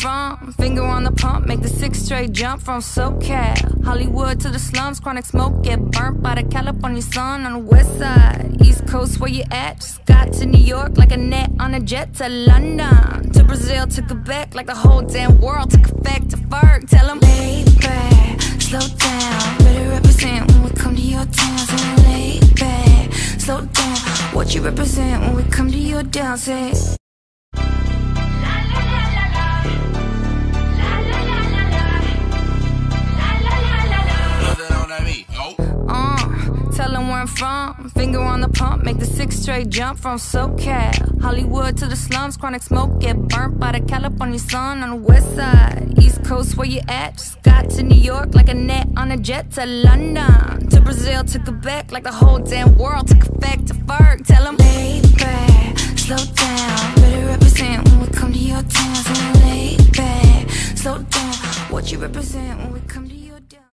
from, finger on the pump, make the 6 straight jump from SoCal, Hollywood to the slums, chronic smoke, get burnt by the California sun on the west side. East Coast, where you at? Just got to New York like a net on a jet to London, to Brazil, to Quebec, like the whole damn world took effect to Ferg. Tell them, lay back, slow down, better represent when we come to your town. Say, lay back, slow down, what you represent when we come to your town. Say, tell them where I'm from, finger on the pump, make the 6 straight jump from SoCal, Hollywood to the slums, chronic smoke, get burnt by the California sun on the west side. East Coast, where you at? Just got to New York like a net on a jet to London, to Brazil, to Quebec, like the whole damn world took effect to Ferg. Tell them, lay back, slow down, better represent when we come to your town. Say, lay back, slow down, what you represent when we come to your